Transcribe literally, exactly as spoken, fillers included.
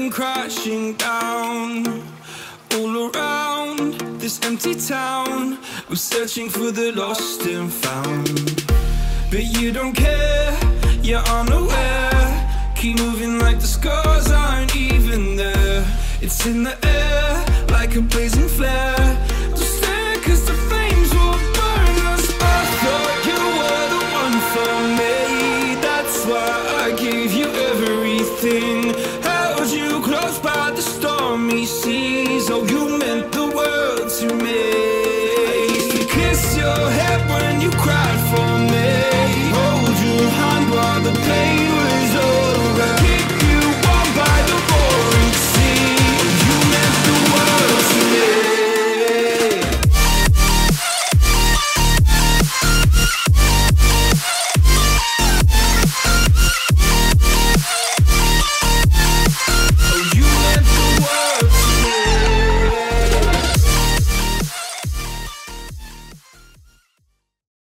come crashing down. All around this empty town, I'm searching for the lost and found. But you don't care, you're unaware. Keep moving like the scars aren't even there. It's in the air like a blazing flare.